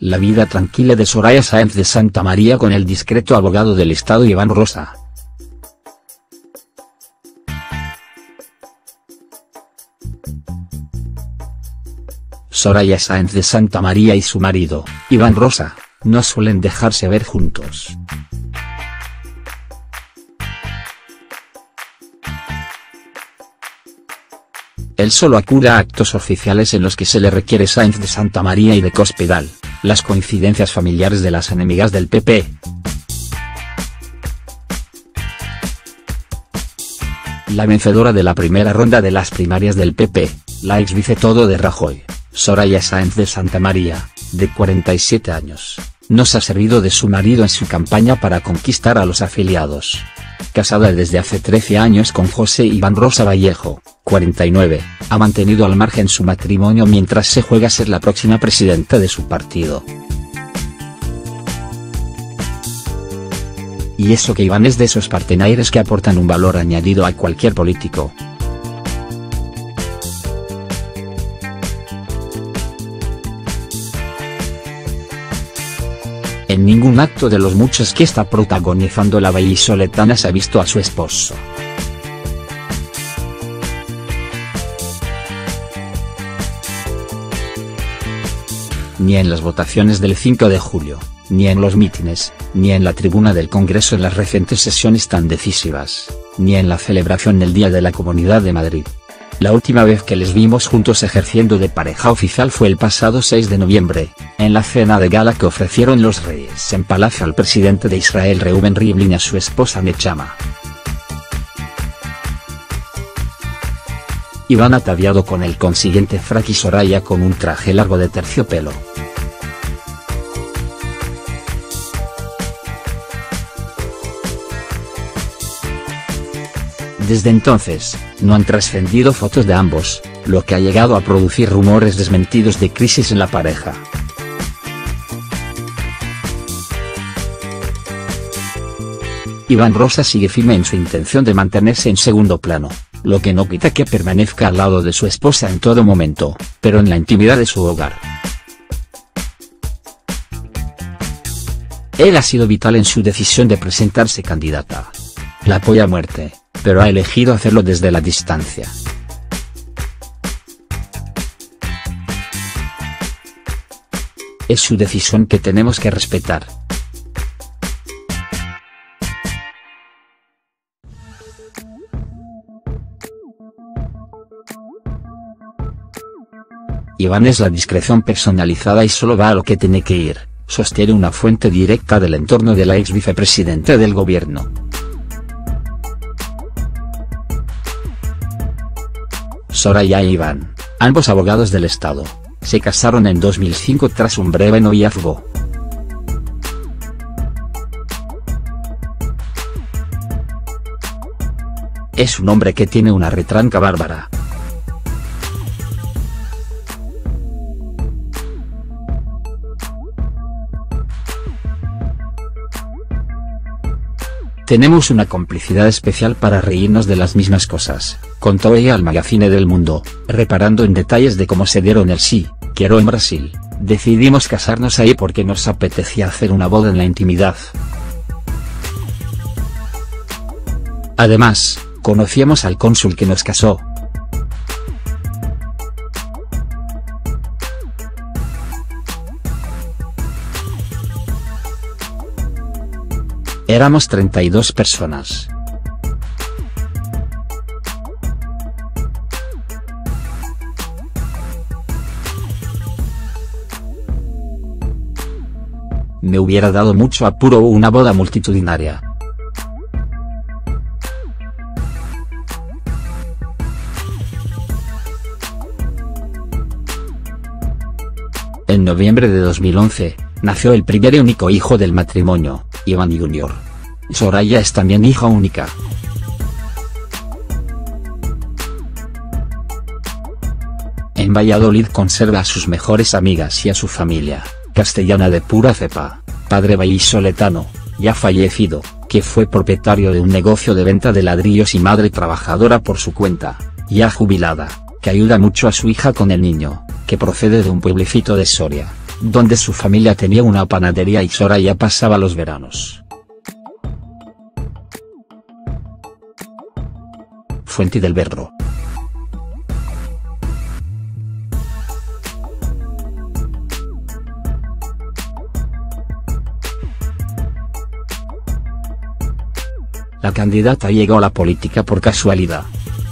La vida tranquila de Soraya Sáenz de Santamaría con el discreto abogado del Estado Iván Rosa. Soraya Sáenz de Santamaría y su marido, Iván Rosa, no suelen dejarse ver juntos. Él solo acude a actos oficiales en los que se le requiere Sáenz de Santamaría y de Cospedal, las coincidencias familiares de las enemigas del PP. La vencedora de la primera ronda de las primarias del PP, la ex vicetodo de Rajoy, Soraya Sáenz de Santamaría, de 47 años, no se ha servido de su marido en su campaña para conquistar a los afiliados. Casada desde hace 13 años con José Iván Rosa Vallejo, 49, ha mantenido al margen su matrimonio mientras se juega a ser la próxima presidenta de su partido. Y eso que Iván es de esos partenaires que aportan un valor añadido a cualquier político. En ningún acto de los muchos que está protagonizando la vallisoletana se ha visto a su esposo. Ni en las votaciones del 5 de julio, ni en los mítines, ni en la tribuna del Congreso en las recientes sesiones tan decisivas, ni en la celebración del Día de la Comunidad de Madrid. La última vez que les vimos juntos ejerciendo de pareja oficial fue el pasado 6 de noviembre, en la cena de gala que ofrecieron los Reyes en Palacio al presidente de Israel Reuven Rivlin y a su esposa Nechama. Iván ataviado con el consiguiente frac y Soraya con un traje largo de terciopelo. Desde entonces, no han trascendido fotos de ambos, lo que ha llegado a producir rumores desmentidos de crisis en la pareja. Iván Rosa sigue firme en su intención de mantenerse en segundo plano, lo que no quita que permanezca al lado de su esposa en todo momento, pero en la intimidad de su hogar. Él ha sido vital en su decisión de presentarse candidata. La apoya a muerte, pero ha elegido hacerlo desde la distancia. Es su decisión que tenemos que respetar. Iván es la discreción personalizada y solo va a lo que tiene que ir, sostiene una fuente directa del entorno de la ex vicepresidenta del gobierno. Soraya e Iván, ambos abogados del Estado, se casaron en 2005 tras un breve noviazgo. Es un hombre que tiene una retranca bárbara. Tenemos una complicidad especial para reírnos de las mismas cosas, contó ella al Magazine del Mundo, reparando en detalles de cómo se dieron el sí, quiero en Brasil. Decidimos casarnos ahí porque nos apetecía hacer una boda en la intimidad. Además, conocíamos al cónsul que nos casó. Éramos 32 personas. Me hubiera dado mucho apuro una boda multitudinaria. En noviembre de 2011, nació el primer y único hijo del matrimonio, Iván Jr. Soraya es también hija única. En Valladolid conserva a sus mejores amigas y a su familia, castellana de pura cepa, padre vallisoletano, ya fallecido, que fue propietario de un negocio de venta de ladrillos y madre trabajadora por su cuenta, ya jubilada, que ayuda mucho a su hija con el niño, que procede de un pueblecito de Soria, donde su familia tenía una panadería y Soraya pasaba los veranos. Fuente del Berro. La candidata llegó a la política por casualidad.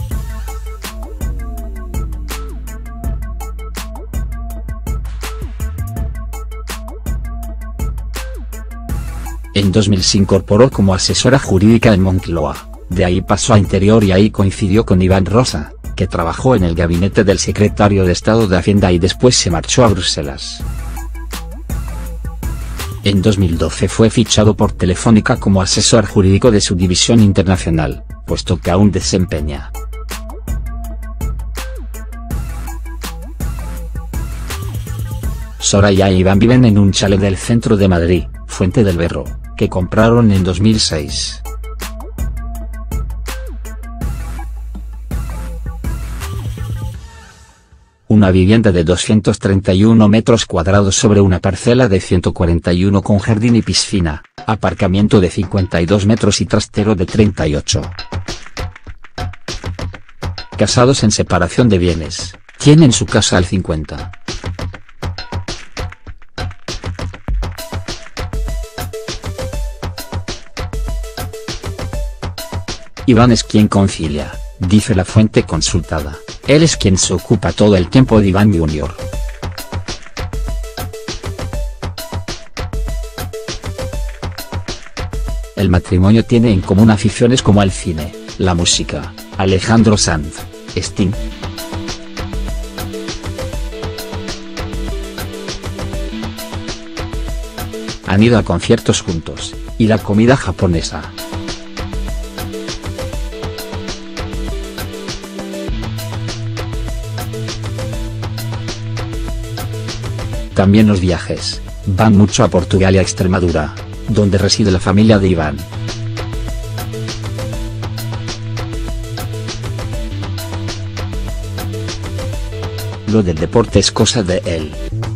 En 2000 se incorporó como asesora jurídica en Moncloa, de ahí pasó a Interior y ahí coincidió con Iván Rosa, que trabajó en el gabinete del secretario de Estado de Hacienda y después se marchó a Bruselas. En 2012 fue fichado por Telefónica como asesor jurídico de su división internacional, puesto que aún desempeña. Soraya e Iván viven en un chalet del centro de Madrid, Fuente del Berro, que compraron en 2006. Una vivienda de 231 metros cuadrados sobre una parcela de 141 con jardín y piscina, aparcamiento de 52 metros y trastero de 38. Casados en separación de bienes, tienen su casa al 50. Iván es quien concilia, dice la fuente consultada. Él es quien se ocupa todo el tiempo de Iván Jr. El matrimonio tiene en común aficiones como el cine, la música, Alejandro Sanz, Sting. Han ido a conciertos juntos, y la comida japonesa. También los viajes, van mucho a Portugal y a Extremadura, donde reside la familia de Iván. Lo del deporte es cosa de él.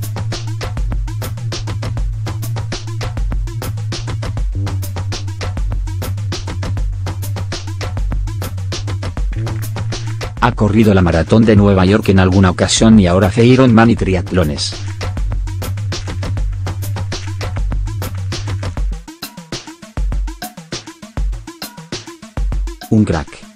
Ha corrido la maratón de Nueva York en alguna ocasión y ahora hace Ironman y triatlones. Un crack.